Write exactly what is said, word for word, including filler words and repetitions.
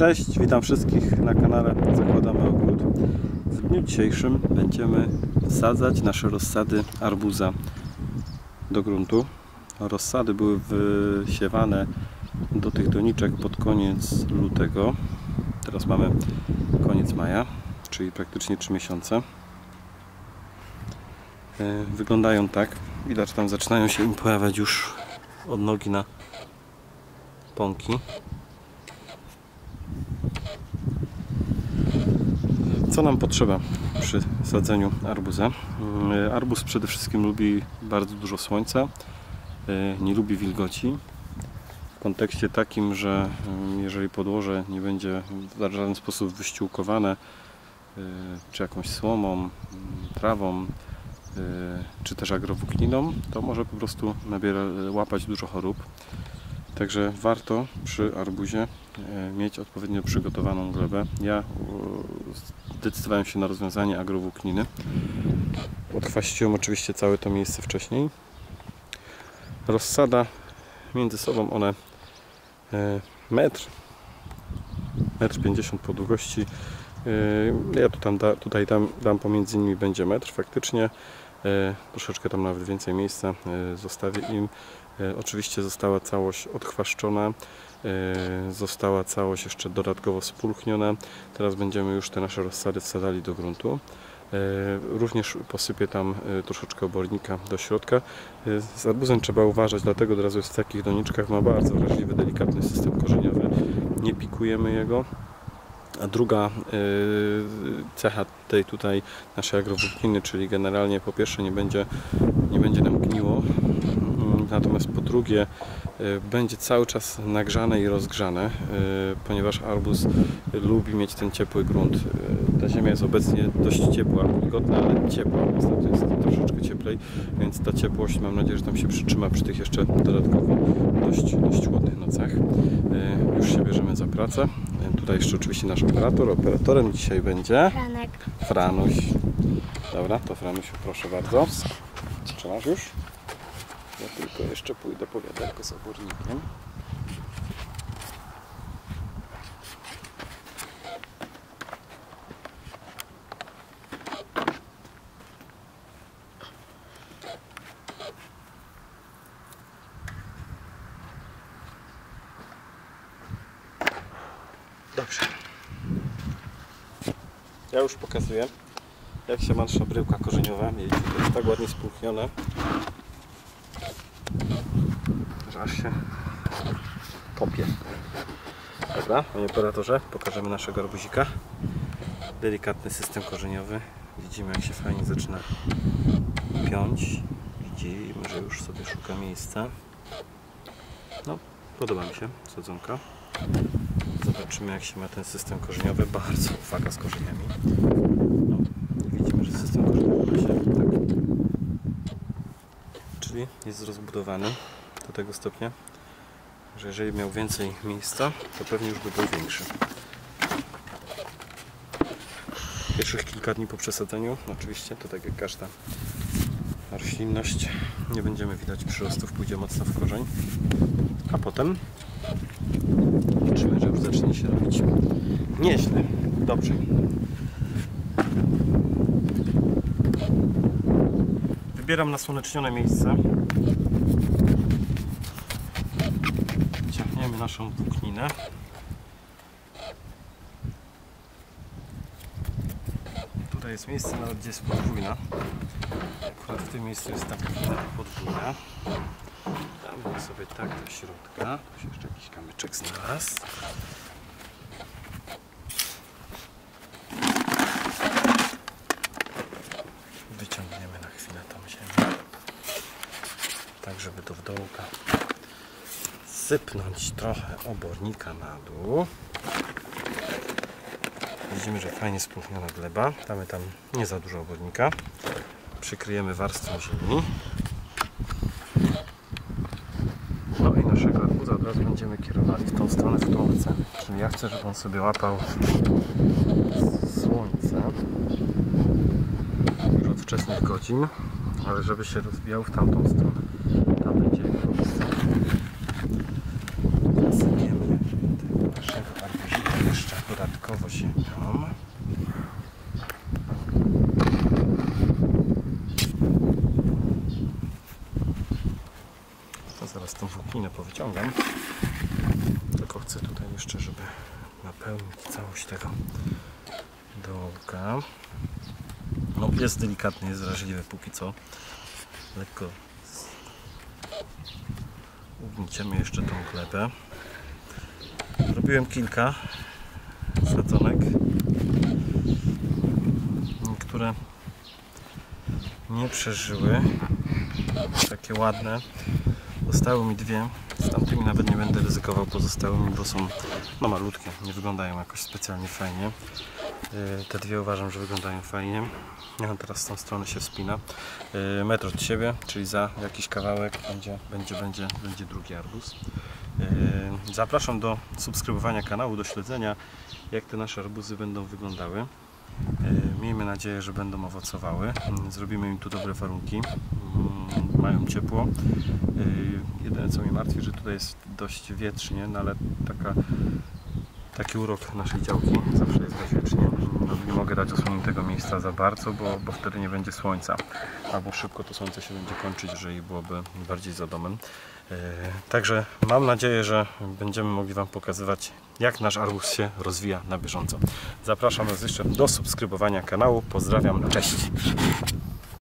Cześć, witam wszystkich na kanale Zakładamy Ogród. W dniu dzisiejszym będziemy wsadzać nasze rozsady arbuza do gruntu. Rozsady były wysiewane do tych doniczek pod koniec lutego. Teraz mamy koniec maja, czyli praktycznie trzy miesiące. Wyglądają tak. Widać, tam zaczynają się im pojawiać już odnogi na pąki. Co nam potrzeba przy sadzeniu arbuza? Arbuz przede wszystkim lubi bardzo dużo słońca, nie lubi wilgoci. W kontekście takim, że jeżeli podłoże nie będzie w żaden sposób wyściółkowane, czy jakąś słomą, trawą, czy też agrowłókniną, to może po prostu nabiera, łapać dużo chorób. Także warto przy arbuzie mieć odpowiednio przygotowaną glebę. Ja zdecydowałem się na rozwiązanie agrowłókniny. Odchwaściłem oczywiście całe to miejsce wcześniej. Rozsada między sobą one metr, metr pięćdziesiąt po długości. Ja tu tam da, tutaj dam, dam pomiędzy nimi będzie metr faktycznie. Troszeczkę tam nawet więcej miejsca zostawię im. Oczywiście została całość odchwaszczona, została całość jeszcze dodatkowo spulchniona. Teraz będziemy już te nasze rozsady wsadzali do gruntu. Również posypię tam troszeczkę obornika do środka. Z arbuzem trzeba uważać, dlatego od razu jest w takich doniczkach, ma bardzo wrażliwy, delikatny system korzeniowy. Nie pikujemy jego. A druga cecha tej tutaj naszej agrowłókniny, czyli generalnie po pierwsze nie będzie, nie będzie nam gniło, natomiast po drugie będzie cały czas nagrzane i rozgrzane, ponieważ arbuz lubi mieć ten ciepły grunt. Ta ziemia jest obecnie dość ciepła, wilgotna, ale ciepła. Ostatnio jest troszeczkę cieplej, więc ta ciepłość, mam nadzieję, że tam się przytrzyma przy tych jeszcze dodatkowo dość, dość chłodnych nocach. Już się bierzemy za pracę. Tutaj jeszcze oczywiście nasz operator. Operatorem dzisiaj będzie Franek. Franuś. Dobra, to Franusiu, proszę bardzo. Zaczynasz już? Ja tylko jeszcze pójdę po wiaderko z obornikiem. Dobrze. Ja już pokazuję, jak się ma nasza bryłka korzeniowa. Widzicie, to jest tak ładnie spulchnione, że aż się kopie. Dobra, panie operatorze, pokażemy naszego arbuzika. Delikatny system korzeniowy. Widzimy, jak się fajnie zaczyna piąć. Widzimy, że już sobie szuka miejsca. No, podoba mi się sadzonka. Zobaczymy, jak się ma ten system korzeniowy. Bardzo uwaga z korzeniami. No, widzimy, że system korzeniowy ma się tak. Czyli jest rozbudowany do tego stopnia, że jeżeli miał więcej miejsca, to pewnie już by był większy. Pierwszych kilka dni po przesadzeniu, oczywiście, to tak jak każda roślinność, nie będziemy widać przyrostów, pójdzie mocno w korzeń, a potem liczymy, że już zacznie się robić nieźle. Dobrze. Wybieram nasłonecznione miejsce. Ciągniemy naszą włókninę. Tutaj jest miejsce, nawet gdzie jest podwójna. Akurat w tym miejscu jest taka podwójna. Damy sobie tak do środka. Tu się jeszcze jakiś kamyczek znalazł. Wyciągniemy na chwilę tą ziemię, tak żeby do dołka sypnąć trochę obornika na dół. Widzimy, że fajnie spulchniona gleba. Damy tam nie za dużo obornika. Przykryjemy warstwą ziemi. No i naszego arbuza od razu będziemy kierowali w tą stronę, w tą ocenę. Czyli ja chcę, żeby on sobie łapał słońce już od wczesnych godzin, ale żeby się rozwijał w tamtą stronę. Tam będzie jego miejsce. Zasypiemy tego naszego arbuzika. jeszcze dodatkowo ziemią. To zaraz tą włókninę powyciągam. Tylko chcę tutaj jeszcze, żeby napełnić całość tego dołka. No, jest delikatny, jest wrażliwy póki co. Lekko ugnieciemy jeszcze tą glebę. Robiłem kilka sadzonek, które nie przeżyły. Takie ładne. Zostały mi dwie. Z tamtymi nawet nie będę ryzykował pozostałymi, bo są no, malutkie. Nie wyglądają jakoś specjalnie fajnie. Te dwie uważam, że wyglądają fajnie. Ja teraz z tą strony się wspina. Metr od siebie, czyli za jakiś kawałek będzie, będzie, będzie, będzie drugi arbuz. Zapraszam do subskrybowania kanału, do śledzenia, jak te nasze arbuzy będą wyglądały. Miejmy nadzieję, że będą owocowały. Zrobimy im tu dobre warunki. Mają ciepło. Jedyne co mnie martwi, że tutaj jest dość wietrznie, no ale taka, taki urok naszej działki zawsze jest dość wietrznie. No, nie mogę dać osłoniętego miejsca za bardzo, bo, bo wtedy nie będzie słońca. Albo szybko to słońce się będzie kończyć, jeżeli byłoby bardziej za domem. Także mam nadzieję, że będziemy mogli Wam pokazywać, jak nasz arbuz się rozwija na bieżąco. Zapraszam Was jeszcze do subskrybowania kanału. Pozdrawiam, cześć!